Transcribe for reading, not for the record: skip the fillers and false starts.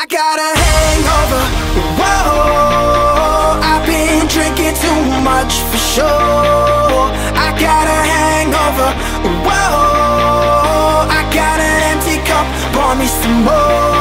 got a hangover, whoa, I've been drinking too much for sure. I got a hangover, whoa, I got an empty cup, pour me some more.